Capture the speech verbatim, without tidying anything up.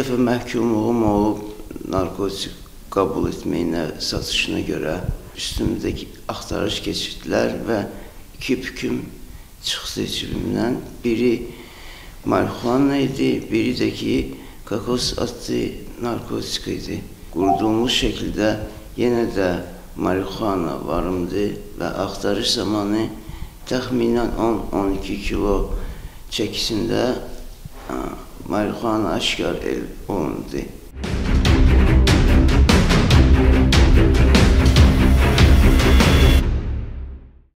dəfə məhkumluğum olub, narkotik qəbul etməyinə, satışına görə üstümüzdəki axtarış keçirdilər və iki hüküm çıxdı cibimdən. Biri marihuana idi, biri də ki, kokos adlı narkotik idi. Qurduğumuz şəkildə yenə də marihuana varımdı və axtarış zamanı təxminən on on iki kilo çəkisində marihuana aşkar olundu.